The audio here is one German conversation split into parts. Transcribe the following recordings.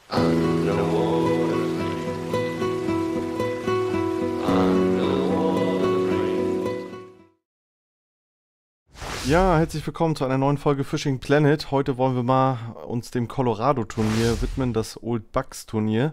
Ja, herzlich willkommen zu einer neuen Folge Fishing Planet. Heute wollen wir mal uns dem Colorado-Turnier widmen, das Old Bucks Turnier.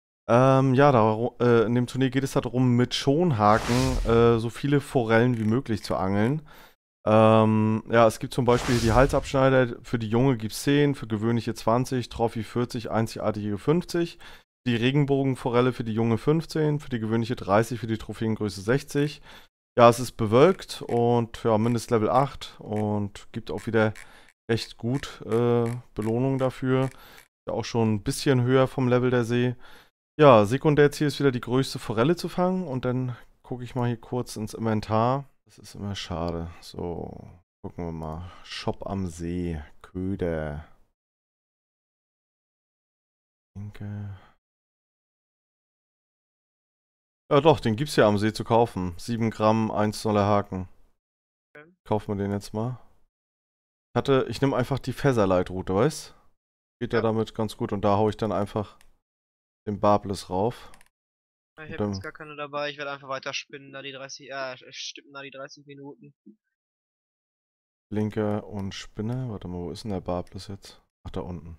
In dem Turnier geht es darum, mit Schonhaken so viele Forellen wie möglich zu angeln. Es gibt zum Beispiel die Halsabschneider, für die Junge gibt es 10, für gewöhnliche 20, Trophy 40, einzigartige 50. Die Regenbogenforelle für die Junge 15, für die gewöhnliche 30, für die Trophäengröße 60. Ja, es ist bewölkt und ja, Mindestlevel 8 und gibt auch wieder recht gut Belohnung dafür. Ja, auch schon ein bisschen höher vom Level der See. Ja, Sekundärziel ist wieder die größte Forelle zu fangen und dann gucke ich mal hier kurz ins Inventar. Das ist immer schade. So, gucken wir mal. Shop am See, Köder. Denke. Ja doch, den gibt's ja am See zu kaufen. 7 Gramm, 1 Zoller Haken. Okay. Kaufen wir den jetzt mal. Ich nehme einfach die Featherlight-Route, weißt? Geht ja Ja. damit ganz gut und da haue ich dann einfach den Barbless rauf. Ich Und habe jetzt dann gar keine dabei, ich werde einfach weiter spinnen, da die 30, stippen da die 30 Minuten. Blinker und Spinne. Warte mal, wo ist denn der Barbless jetzt? Ach, da unten.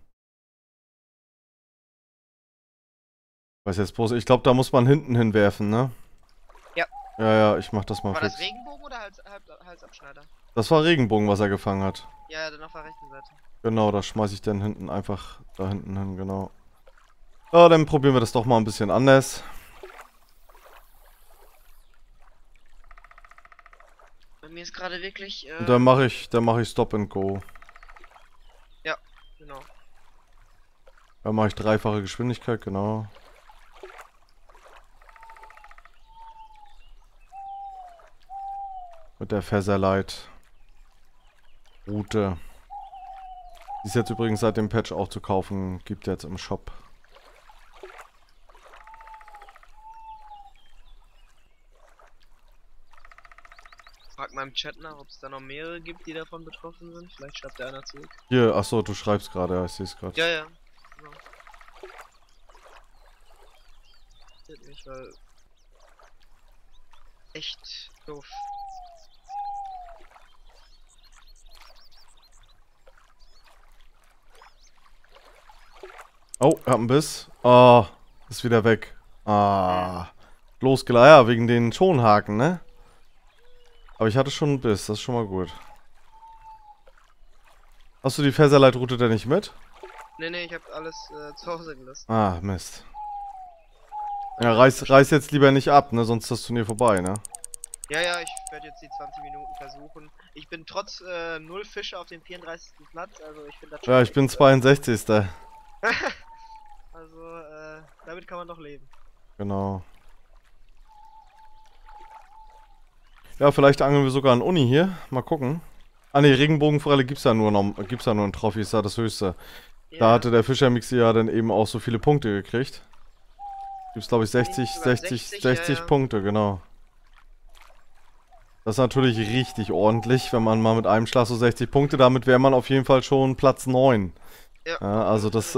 Weiß jetzt bloß, ich glaube, da muss man hinten hinwerfen, ne? Ja. Ja, ich mach das mal War fix. das Regenbogen oder Halsabschneider? Das war Regenbogen, was er gefangen hat. Ja, dann auf der rechten Seite. Genau, da schmeiße ich dann hinten einfach da hinten hin, genau. Ja, dann probieren wir das doch mal ein bisschen anders. Bei mir ist gerade wirklich, Und dann mache ich Stop and Go. Ja, genau. Dann mache ich dreifache Geschwindigkeit, genau. Mit der Featherlight Route. Die ist jetzt übrigens seit dem Patch auch zu kaufen. Gibt jetzt im Shop. Frag mal im Chat nach, ob es da noch mehrere gibt, die davon betroffen sind. Vielleicht schreibt da einer zurück. Hier, achso, du schreibst gerade, ja, ich sehe es gerade. Ja, ja. Genau. Interessiert mich, weil echt doof. Oh, hab einen Biss. Ah, ist wieder weg. Ah, losgeleiert, ja, wegen den Schonhaken, ne? Aber ich hatte schon einen Biss, das ist schon mal gut. Hast du die Featherlight-Route denn nicht mit? Nee, ich hab alles zu Hause gelassen. Ah, Mist. Ja, reiß jetzt lieber nicht ab, ne? Sonst ist das Turnier vorbei, ne? Ja, ich werde jetzt die 20 Minuten versuchen. Ich bin trotz 0 Fische auf dem 34. Platz, also ich finde das schon Ja, ich bin echt, 62. Also, damit kann man doch leben. Genau. Ja, vielleicht angeln wir sogar an Uni hier. Mal gucken. Ah ne, Regenbogenforelle gibt's ja nur in Trophy, ist ja das höchste. Ja, Da hatte der Fischermixi ja dann eben auch so viele Punkte gekriegt. Gibt's glaube ich 60 ja. Punkte, genau. Das ist natürlich richtig ordentlich, wenn man mal mit einem Schlag so 60 Punkte, damit wäre man auf jeden Fall schon Platz 9. Ja. Ja, also das,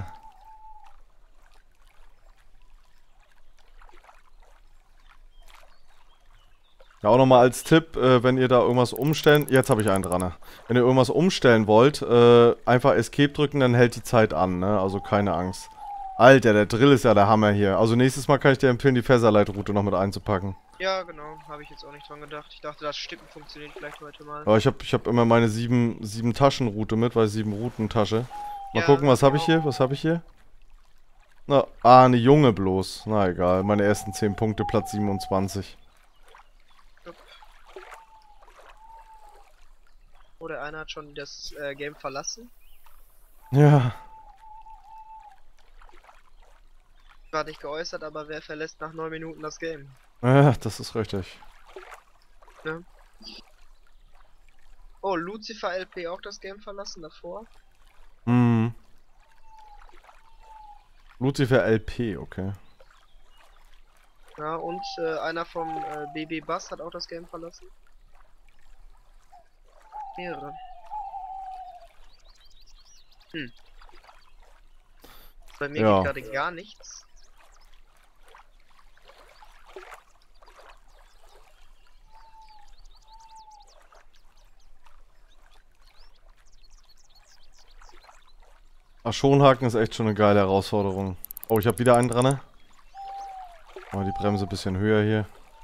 Ja, auch nochmal als Tipp, wenn ihr da irgendwas umstellen... Jetzt habe ich einen dran, ne? Wenn ihr irgendwas umstellen wollt, einfach Escape drücken, dann hält die Zeit an, ne? Also keine Angst. Alter, der Drill ist ja der Hammer hier. Also nächstes Mal kann ich dir empfehlen, die Featherlight-Route noch mit einzupacken. Ja, genau. Habe ich jetzt auch nicht dran gedacht. Ich dachte, das Stippen funktioniert vielleicht heute mal. Aber ich hab immer meine 7 Taschen-Route mit, weil 7 Routentasche. Mal Ja, gucken, was hab habe ich ich hier? Was habe ich hier? Na, eine Junge bloß. Na egal, meine ersten 10 Punkte, Platz 27. Oder einer hat schon das Game verlassen. Ja. War nicht geäußert, aber wer verlässt nach 9 Minuten das Game? Ja, das ist richtig. Ne? Oh, Lucifer LP auch das Game verlassen davor. Hm. Lucifer LP, okay. Ja, und einer vom BB Bass hat auch das Game verlassen. Mehrere. Bei mir geht Ja. gerade gar nichts. Ach, Schonhaken ist echt schon eine geile Herausforderung. Oh, ich habe wieder einen dran, ne? Oh, die Bremse ein bisschen höher hier.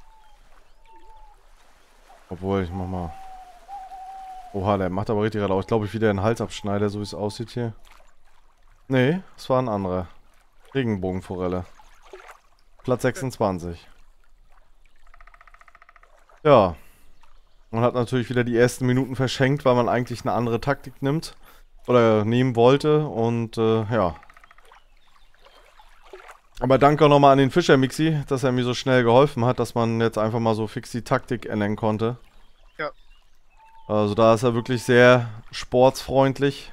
Obwohl, ich mach mal... Oha, der macht aber richtig gerade auch. Ich glaube, ich wieder einen Halsabschneider, so wie es aussieht hier. Nee, es war ein anderer. Regenbogenforelle. Platz 26. Ja. Man hat natürlich wieder die ersten Minuten verschenkt, weil man eigentlich eine andere Taktik nimmt. Oder nehmen wollte. Und ja. Aber danke auch nochmal an den Fischer Mixi, dass er mir so schnell geholfen hat, dass man jetzt einfach mal so fix die Taktik ändern konnte. Ja. Also da ist er wirklich sehr sportsfreundlich.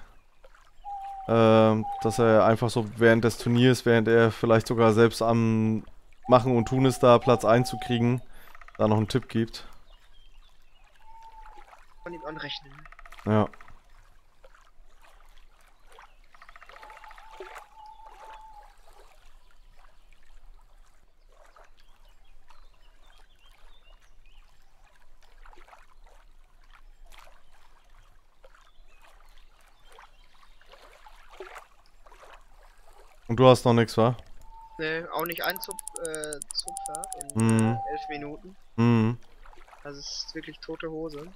Dass er einfach so während des Turniers, während er vielleicht sogar selbst am Machen und Tun ist, da Platz 1 zu kriegen, da noch einen Tipp gibt. Von ihm anrechnen. Ja. Und du hast noch nichts, wa? Ne, auch nicht ein Zupfer in Mhm. 11 Minuten. Mhm. Also es ist wirklich tote Hose.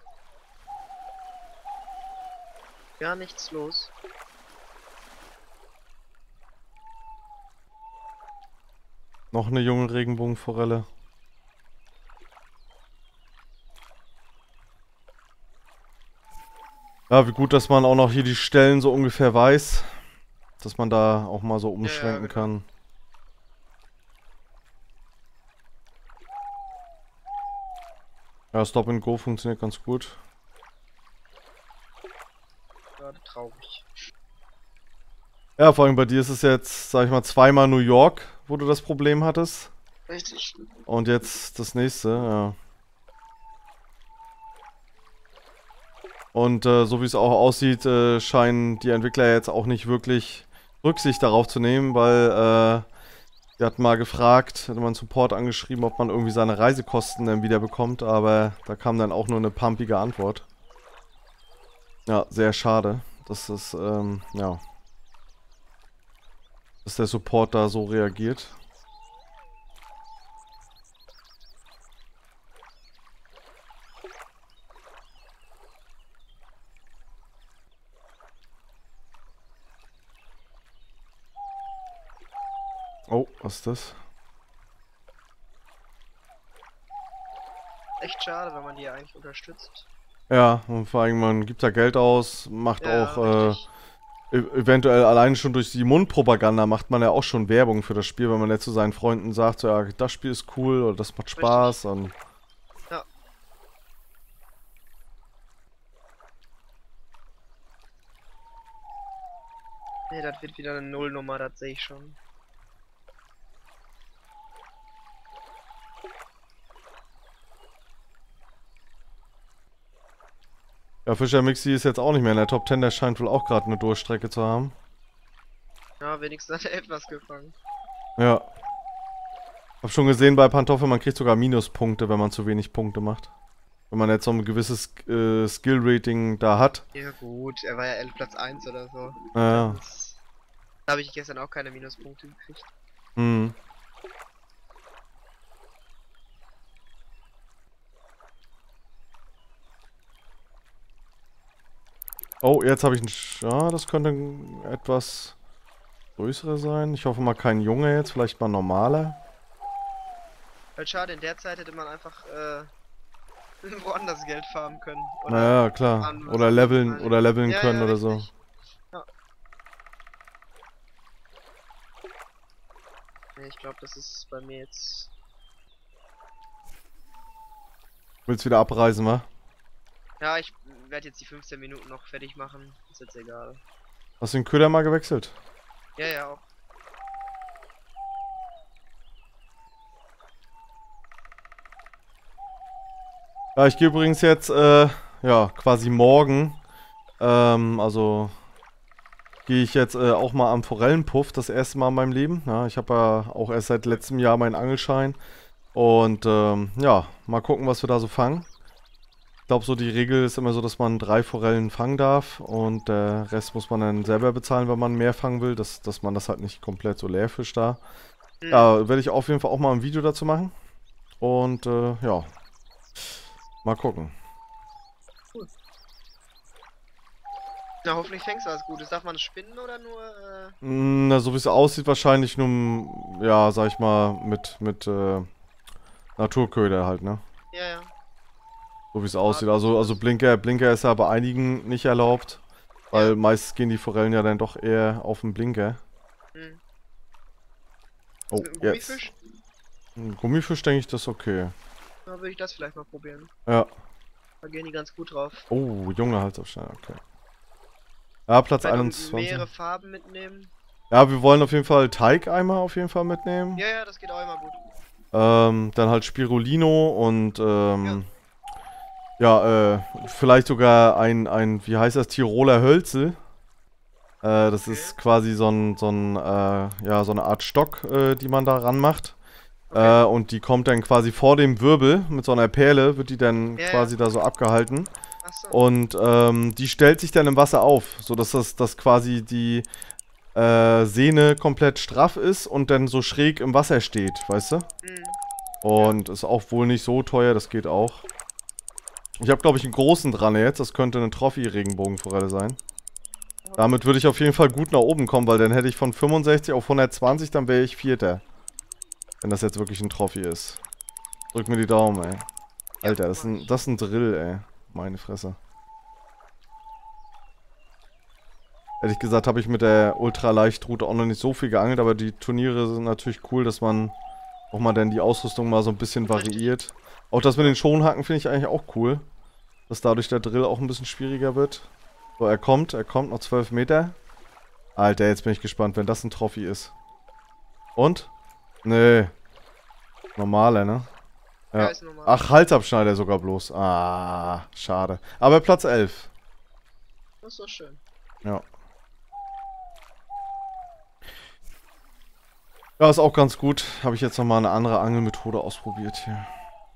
Gar nichts los. Noch eine junge Regenbogenforelle. Ja, wie gut, dass man auch noch hier die Stellen so ungefähr weiß. Dass man da auch mal so umschwenken genau. kann. Ja, Stop and Go funktioniert ganz gut. Gerade traurig. Ja, vor allem bei dir ist es jetzt, sag ich mal, zweimal New York, wo du das Problem hattest. Richtig. Und jetzt das nächste, ja. Und so wie es auch aussieht, scheinen die Entwickler jetzt auch nicht wirklich Rücksicht darauf zu nehmen, weil wir hatten mal gefragt, hatte man Support angeschrieben, ob man irgendwie seine Reisekosten dann wieder bekommt, aber da kam dann auch nur eine pumpige Antwort. Ja, sehr schade, dass das, ja, dass der Support da so reagiert. Oh, was ist das? Echt schade, wenn man die ja eigentlich unterstützt. Ja, und vor allem, man gibt da Geld aus, macht Ja, auch, richtig. eventuell allein schon durch die Mundpropaganda macht man ja auch schon Werbung für das Spiel, wenn man jetzt zu seinen Freunden sagt, so, ja, das Spiel ist cool oder das macht Spaß und... Ja. Ne, das wird wieder eine Nullnummer, das sehe ich schon. Ja, Fischer Mixi ist jetzt auch nicht mehr in der Top 10, der scheint wohl auch gerade eine Durchstrecke zu haben. Ja, wenigstens hat er etwas gefangen. Ja. Hab schon gesehen bei Pantoffel, man kriegt sogar Minuspunkte, wenn man zu wenig Punkte macht. Wenn man jetzt so ein gewisses Skill-Rating da hat. Ja gut, er war ja Platz 1 oder so. Ja. Da habe ich gestern auch keine Minuspunkte gekriegt. Hm. Oh, jetzt habe ich ein... Ja, das könnte ein etwas größere sein. Ich hoffe mal kein Junge jetzt, vielleicht mal ein normaler. Halt schade, in der Zeit hätte man einfach woanders Geld farmen können. Naja, klar. farmen Oder lassen. leveln Ja, können ja, oder so. richtig. Ja. Nee, ich glaube, das ist bei mir jetzt. Willst wieder abreisen, wa? Ja, ich werde jetzt die 15 Minuten noch fertig machen. Ist jetzt egal. Hast du den Köder mal gewechselt? Ja, ja, auch. Ja, ich gehe übrigens jetzt, ja, quasi morgen, also gehe ich jetzt auch mal am Forellenpuff, das erste Mal in meinem Leben. Ja, ich habe ja auch erst seit letztem Jahr meinen Angelschein. Und ja, mal gucken, was wir da so fangen. Ich glaube, so die Regel ist immer so, dass man 3 Forellen fangen darf und der Rest muss man dann selber bezahlen, wenn man mehr fangen will, dass man das halt nicht komplett so leer fischt da. Ja, werde ich auf jeden Fall auch mal ein Video dazu machen. Und ja, mal gucken. Cool. Na, hoffentlich fängst du was Gutes. Darf man Spinnen oder nur, Na, so wie es aussieht, wahrscheinlich nur, ja, sag ich mal, mit Naturköder halt, ne? Ja, ja. So wie es aussieht. Also Blinker ist ja bei einigen nicht erlaubt. Weil Ja. meist gehen die Forellen ja dann doch eher auf den Blinker. Hm. Oh, Mit dem jetzt. Gummifisch? Ein Gummifisch denke ich, das ist okay. Da würde ich das vielleicht mal probieren. Ja. Da gehen die ganz gut drauf. Oh, Junge Halsaufschneider, okay. Ja, Platz Vielleicht auch 21. mehrere Farben mitnehmen. Ja, wir wollen auf jeden Fall Teigeimer auf jeden Fall mitnehmen. Ja, ja, das geht auch immer gut. Dann halt Spirulino und ja, vielleicht sogar ein, wie heißt das, Tiroler Hölzel. Das Okay. ist quasi so ja, so eine Art Stock, die man da ranmacht. Okay. Und die kommt dann quasi vor dem Wirbel mit so einer Perle, wird die dann Ja, quasi da so abgehalten. Achso. Und die stellt sich dann im Wasser auf, sodass das quasi die Sehne komplett straff ist und dann so schräg im Wasser steht, weißt du? Hm. Und ist auch wohl nicht so teuer, das geht auch. Ich habe, glaube ich, einen großen dran jetzt. Das könnte eine Trophy-Regenbogenforelle sein. Damit würde ich auf jeden Fall gut nach oben kommen, weil dann hätte ich von 65 auf 120, dann wäre ich Vierter. Wenn das jetzt wirklich ein Trophy ist. Drück mir die Daumen, ey. Alter, das ist ein Drill, ey. Meine Fresse. Ehrlich gesagt habe ich mit der Ultraleichtroute auch noch nicht so viel geangelt, aber die Turniere sind natürlich cool, dass man auch mal dann die Ausrüstung mal so ein bisschen variiert. Auch das mit den Schonhaken finde ich eigentlich auch cool. Dass dadurch der Drill auch ein bisschen schwieriger wird. So, er kommt noch 12 Meter. Alter, jetzt bin ich gespannt, wenn das ein Trophy ist. Und? Nee. Normaler, ne? Ja. Ist normal. Ach, Halsabschneider sogar bloß. Ah, schade. Aber Platz 11. Das ist doch schön. Ja. Ja, ist auch ganz gut. Habe ich jetzt nochmal eine andere Angelmethode ausprobiert hier.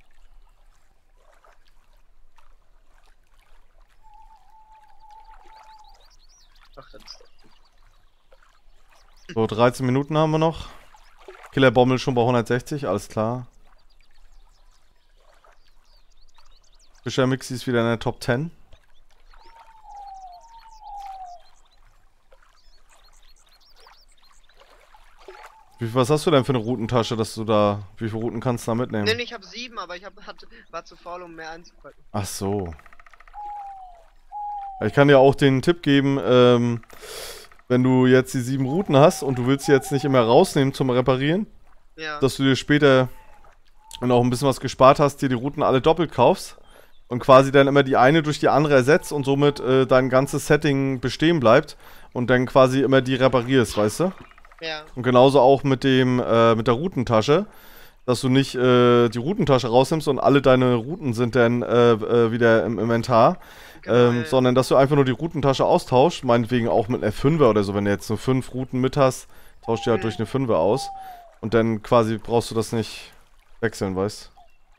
Ach, das ist doch gut. So, 13 Minuten haben wir noch. Killerbommel schon bei 160, alles klar. Fischer Mixi ist wieder in der Top 10. Was hast du denn für eine Routentasche, dass du da... Wie viele Routen kannst du da mitnehmen? Nee, ich habe 7, aber war zu faul, um mehr einzupacken. Ach so. Ich kann dir auch den Tipp geben, wenn du jetzt die 7 Routen hast und du willst sie jetzt nicht immer rausnehmen zum Reparieren, Ja. dass du dir später, wenn du auch ein bisschen was gespart hast, dir die Routen alle doppelt kaufst und quasi dann immer die eine durch die andere ersetzt und somit dein ganzes Setting bestehen bleibt und dann quasi immer die reparierst, weißt du? Ja. Und genauso auch mit der Routentasche, dass du nicht die Routentasche rausnimmst und alle deine Routen sind dann wieder im Inventar, Genau, ja. sondern dass du einfach nur die Routentasche austauschst, meinetwegen auch mit einer 5er oder so, wenn du jetzt nur 5 Routen mit hast, tauschst du halt durch eine 5er aus und dann quasi brauchst du das nicht wechseln, weißt?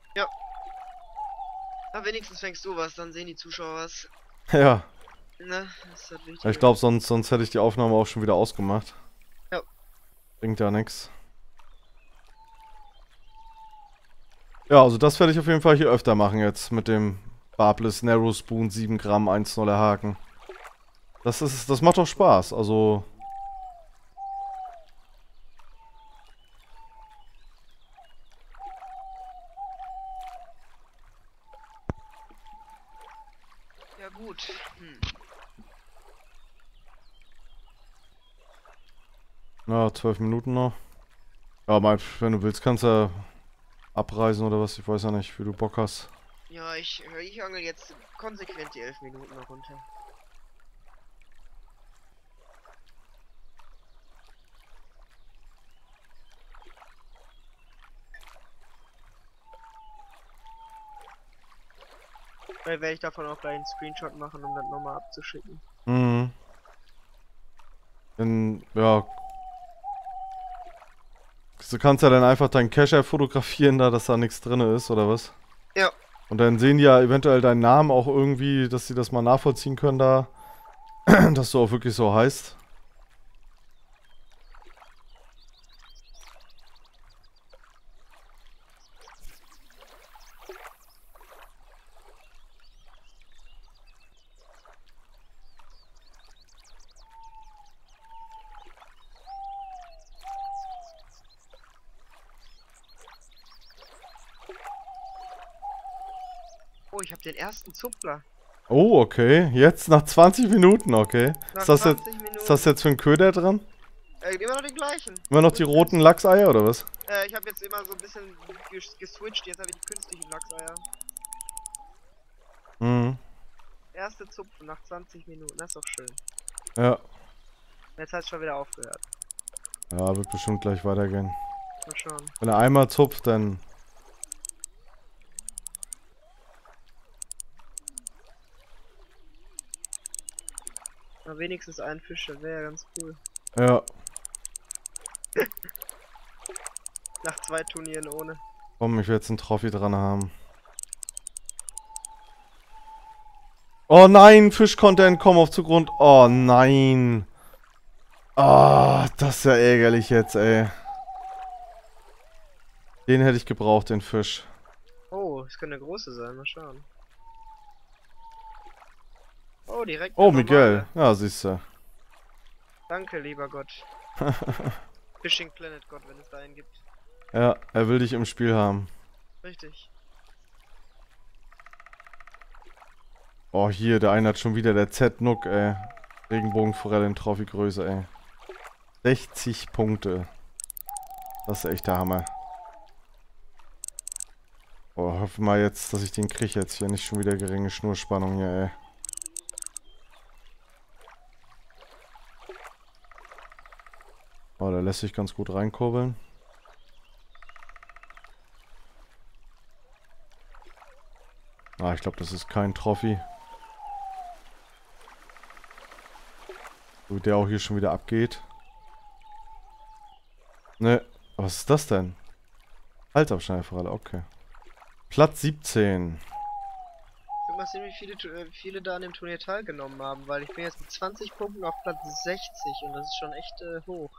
Na, wenigstens fängst du was, dann sehen die Zuschauer was. Ja, Ne, das ist halt wichtig. ich glaube, sonst hätte ich die Aufnahme auch schon wieder ausgemacht. Ja. Bringt ja nichts. Ja, also das werde ich auf jeden Fall hier öfter machen jetzt mit dem Barbless Narrow Spoon 7 Gramm 1,0er Haken. Das macht doch Spaß, also... Ja, gut. Ja, 12 Minuten noch. Ja, wenn du willst, kannst du abreisen oder was, ich weiß ja nicht, wie du Bock hast. Ja, ich angel jetzt konsequent die 11 Minuten noch runter. Weil werde ich davon auch gleich einen Screenshot machen, um das nochmal abzuschicken. Mhm. Ja. Du kannst ja dann einfach deinen Cache fotografieren, da dass da nichts drin ist, oder was? Ja. Und dann sehen die ja eventuell deinen Namen auch irgendwie, dass sie das mal nachvollziehen können da. Dass du auch wirklich so heißt. Oh, ich habe den ersten Zupfler. Oh, okay. Jetzt nach 20 Minuten, okay. Nach Ist das 20 jetzt, Minuten. ist das jetzt für ein Köder dran? Immer noch den gleichen. Immer noch die roten Lachseier, oder was? Ich habe jetzt immer so ein bisschen geswitcht. Jetzt habe ich die künstlichen Lachseier. Mhm. Erste Zupfen nach 20 Minuten. Das ist doch schön. Ja. Jetzt hat es schon wieder aufgehört. Ja, wird bestimmt gleich weitergehen. Mal schauen. Wenn er einmal zupft, dann... Na, wenigstens ein Fisch, das wäre ja ganz cool. Ja. Nach 2 Turnieren ohne. Komm, ich will jetzt einen Trophy dran haben. Oh nein, Fisch konnte entkommen auf Zugrund. Oh nein. Ah, das ist ja ärgerlich jetzt, ey. Den hätte ich gebraucht, den Fisch. Oh, es könnte eine große sein. Mal schauen. Oh, direkt. Oh, eine Miguel. normale. Ja, siehst du. Danke, lieber Gott. Fishing Planet Gott, wenn es da einen gibt. Ja, er will dich im Spiel haben. Richtig. Oh, hier, der eine hat schon wieder der Z-Nook, ey. Regenbogenforelle in Trophy-Größe, ey. 60 Punkte. Das ist echt der Hammer. Oh, hoffe mal jetzt, dass ich den kriege jetzt hier. Nicht schon wieder geringe Schnurspannung hier, ey. Oh, der lässt sich ganz gut reinkurbeln. Ah, ich glaube, das ist kein Trophy. So wie der auch hier schon wieder abgeht. Ne, was ist das denn? Halsabschneiderforelle, okay. Platz 17. Ich mal sehen, wie viele da an dem Turnier teilgenommen haben, weil ich bin jetzt mit 20 Punkten auf Platz 60 und das ist schon echt hoch.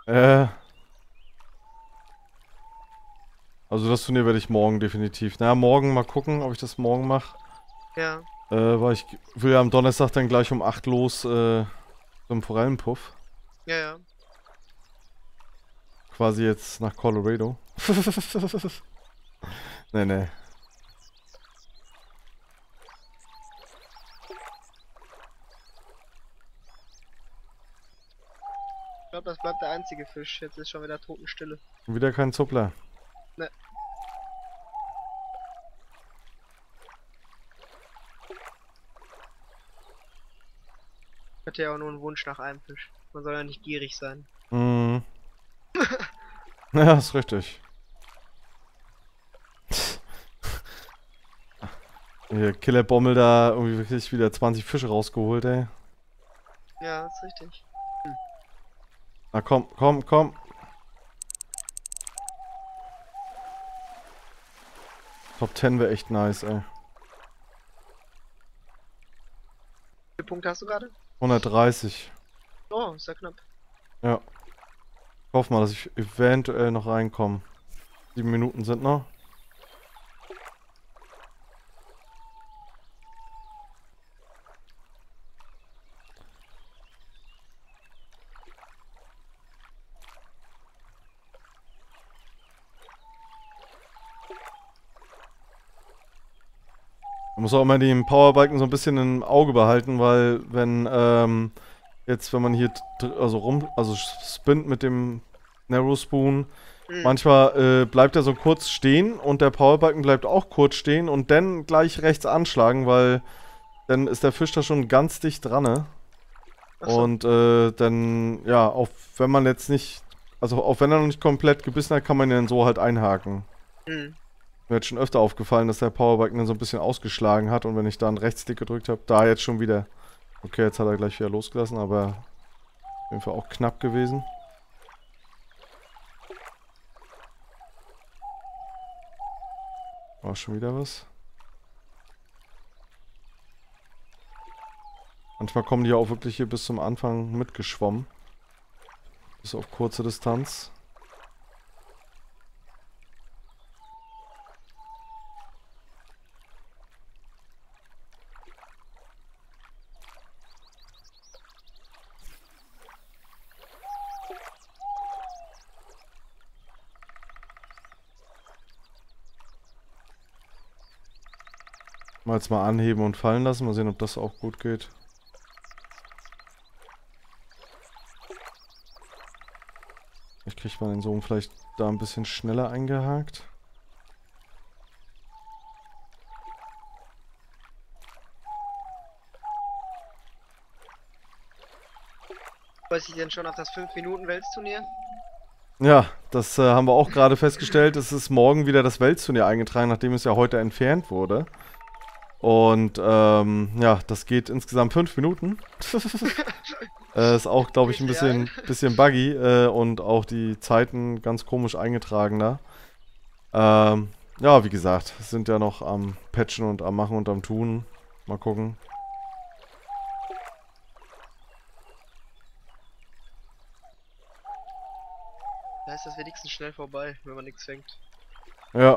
Also das Turnier werde ich morgen definitiv. Na, morgen mal gucken, ob ich das morgen mache. Ja. Weil ich will ja am Donnerstag dann gleich um 8 los zum Forellenpuff. Ja, ja. Quasi jetzt nach Colorado. Nee, nee. Ich glaube, das bleibt der einzige Fisch. Jetzt ist schon wieder Totenstille. Und wieder kein Zuppler. Ne. Hatte ja auch nur einen Wunsch nach einem Fisch. Man soll ja nicht gierig sein. Mhm. Ja, ist richtig. Hier, Killerbommel da irgendwie wirklich wieder 20 Fische rausgeholt, ey. Ja, ist richtig. Na komm, komm, komm. Top 10 wäre echt nice, ey. Wie viele Punkte hast du gerade? 130. Oh, ist ja knapp. Ja. Ich hoffe mal, dass ich eventuell noch reinkomme. 7 Minuten sind noch. Man muss auch immer den Powerbalken so ein bisschen im Auge behalten, weil wenn jetzt, wenn man hier also spinnt mit dem Narrow Spoon, manchmal bleibt er so kurz stehen und der Powerbalken bleibt auch kurz stehen und dann gleich rechts anschlagen, weil dann ist der Fisch da schon ganz dicht dran, ne? So. Und dann, ja, auch wenn man jetzt nicht, also auch wenn er noch nicht komplett gebissen hat, kann man ihn dann so halt einhaken. Mir hat schon öfter aufgefallen, dass der Powerbalken dann so ein bisschen ausgeschlagen hat und wenn ich da einen Rechtsklick gedrückt habe, da jetzt schon wieder. Okay, jetzt hat er gleich wieder losgelassen, aber Auf jeden Fall auch knapp gewesen. War schon wieder was. Manchmal kommen die auch wirklich hier bis zum Anfang mitgeschwommen. Bis auf kurze Distanz. Mal jetzt mal anheben und fallen lassen. Mal sehen, ob das auch gut geht. Ich kriege mal den Sohn vielleicht da ein bisschen schneller eingehakt. Weiß ich denn schon auf das 5-Minuten-Weltsturnier? Ja, das haben wir auch gerade festgestellt. Es ist morgen wieder das Weltturnier eingetragen, nachdem es ja heute entfernt wurde. Und ja, das geht insgesamt 5 Minuten. Ist auch, glaube ich, ein bisschen buggy und auch die Zeiten ganz komisch eingetragen da. Ja, wie gesagt, sind ja noch am Patchen und am Machen und am Tun. Mal gucken. Da ist das wenigstens schnell vorbei, wenn man nichts fängt. Ja.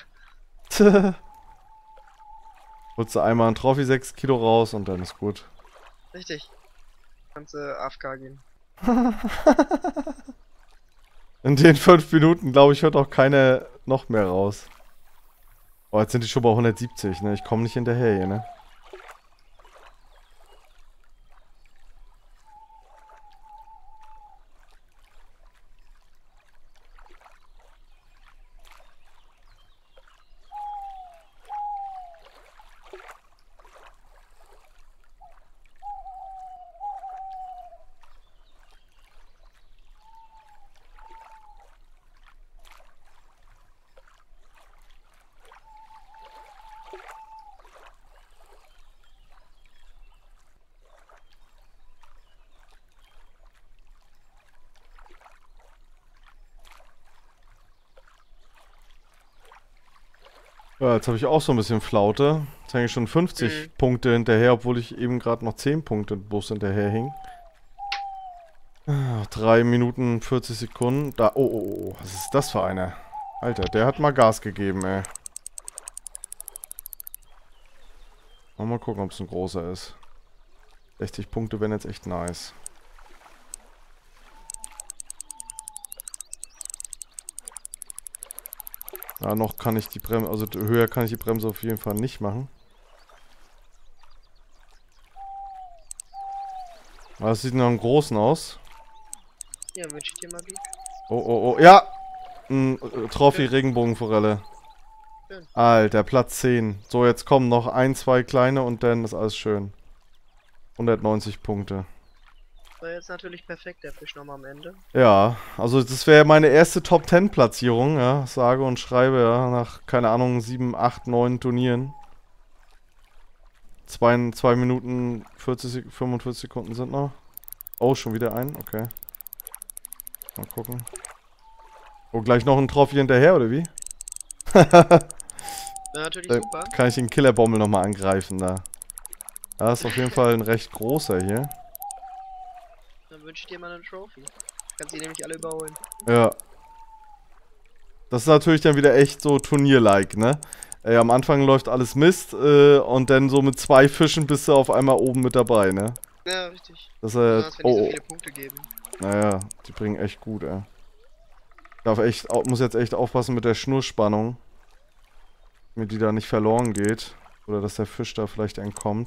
Holst du einmal ein Trophy 6 Kilo raus und dann ist gut. Richtig. Kannst AFK gehen. In den 5 Minuten, glaube ich, hört auch keiner noch mehr raus. Oh, jetzt sind die schon bei 170, ne? Ich komme nicht hinterher hier, ne? Ja, jetzt habe ich auch so ein bisschen Flaute. Jetzt hänge ich schon 50 Punkte hinterher, obwohl ich eben gerade noch 10 Punkte bloß hinterher hing. 3 Minuten 40 Sekunden. Da, oh, was ist das für einer? Alter, der hat mal Gas gegeben, ey. Mal gucken, ob es ein großer ist. 60 Punkte wären jetzt echt nice. Ja, noch kann ich die Bremse, also höher kann ich die Bremse auf jeden Fall nicht machen. Aber das sieht nach einem großen aus. Ja, wünsche ich dir mal Glück. Oh, ja! Ein Trophy Regenbogenforelle. Schön. Alter, Platz 10. So, jetzt kommen noch 1, 2 kleine und dann ist alles schön. 190 Punkte. War jetzt natürlich perfekt, der Fisch nochmal am Ende. Ja, also das wäre meine erste Top 10 Platzierung, ja, sage und schreibe, ja, nach, keine Ahnung, 7, 8, 9 Turnieren. 2 Minuten 45 Sekunden sind noch. Oh, schon wieder ein, okay. Mal gucken. Oh, gleich noch ein Trophy hinterher, oder wie? Ja, natürlich super. Kann ich den Killerbommel nochmal angreifen da. Ja, ist auf jeden Fall ein recht großer hier. Dann wünsche ich dir mal eine Trophy. Kannst die nämlich alle überholen. Ja. Das ist natürlich dann wieder echt so Turnier-like, ne? Am Anfang läuft alles Mist und dann so mit 2 Fischen bist du auf einmal oben mit dabei, ne? Ja, richtig. Das Besonders, wenn die so viele Punkte geben. Naja, die bringen echt gut, ey. Muss jetzt echt aufpassen mit der Schnurspannung. Damit die da nicht verloren geht. Oder dass der Fisch da vielleicht entkommt.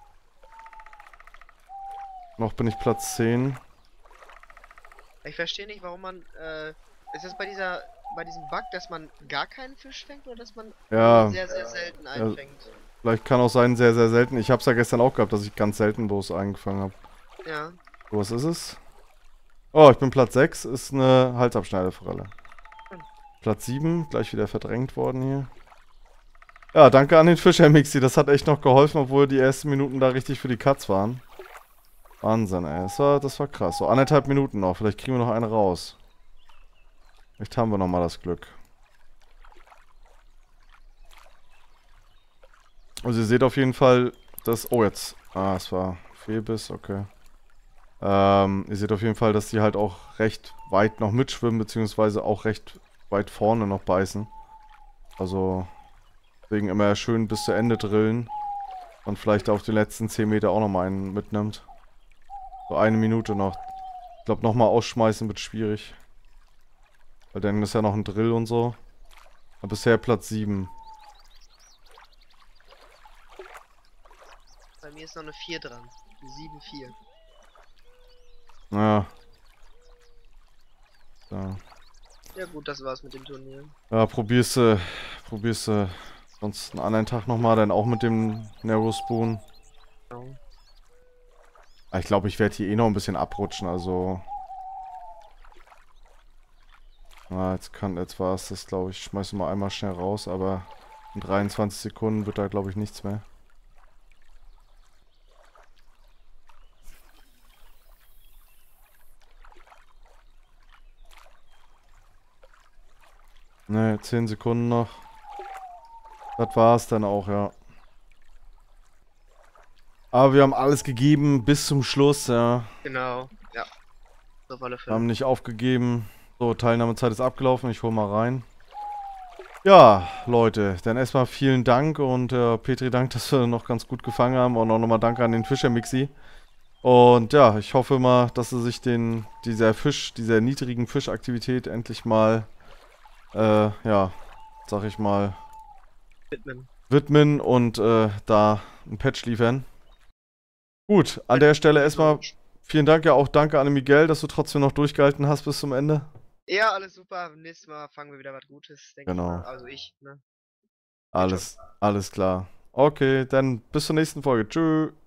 Noch bin ich Platz 10. Ich verstehe nicht, warum man, ist das bei diesem Bug, dass man gar keinen Fisch fängt oder dass man sehr, sehr selten einfängt? Vielleicht kann auch sein, sehr, sehr selten. Ich hab's ja gestern auch gehabt, dass ich ganz selten bloß eingefangen habe. Ja. So, was ist es? Oh, ich bin Platz 6, ist eine Halsabschneideforelle. Platz 7, gleich wieder verdrängt worden hier. Ja, danke an den Fischer Mixi, das hat echt noch geholfen, obwohl die ersten Minuten da richtig für die Katz waren. Wahnsinn, ey. Das war krass. So 1,5 Minuten noch. Vielleicht kriegen wir noch eine raus. Vielleicht haben wir noch mal das Glück. Also ihr seht auf jeden Fall, dass... Oh, jetzt. Ah, es war Fehlbiss, okay. Ihr seht auf jeden Fall, dass die halt auch recht weit noch mitschwimmen, beziehungsweise auch recht weit vorne noch beißen. Also, deswegen immer schön bis zu Ende drillen. Und vielleicht auf die letzten 10 Meter auch nochmal einen mitnimmt. So 1 Minute noch. Ich glaube, nochmal ausschmeißen wird schwierig. Weil dann ist ja noch ein Drill und so. Aber bisher Platz 7. Bei mir ist noch eine 4 dran. 7-4. Ja. So. Ja gut, das war's mit dem Turnier. Ja, probierst du sonst einen anderen Tag nochmal, dann auch mit dem Narrow Spoon. Genau. Ich glaube, ich werde hier eh noch ein bisschen abrutschen, also... Na, jetzt war es das, glaube ich. Schmeiße mal einmal schnell raus, aber in 23 Sekunden wird da, glaube ich, nichts mehr. Ne, 10 Sekunden noch. Das war's dann auch, ja. Aber wir haben alles gegeben bis zum Schluss, ja. Genau, ja. Auf alle Wir Fälle. haben nicht aufgegeben. So, Teilnahmezeit ist abgelaufen. Ich hole mal rein. Ja, Leute, dann erstmal vielen Dank und Petri, Dank, dass wir noch ganz gut gefangen haben. Und auch nochmal Danke an den Fischer-Mixi. Und ja, ich hoffe mal, dass sie sich dieser niedrigen Fischaktivität endlich mal, ja, sag ich mal, widmen und da ein Patch liefern. Gut, an der Stelle erstmal vielen Dank, ja auch danke an Miguel, dass du trotzdem noch durchgehalten hast bis zum Ende. Ja, alles super. Nächstes Mal fangen wir wieder was Gutes, denke ich Genau. mal. Also ich, ne? Alles klar. Okay, dann bis zur nächsten Folge. Tschüss.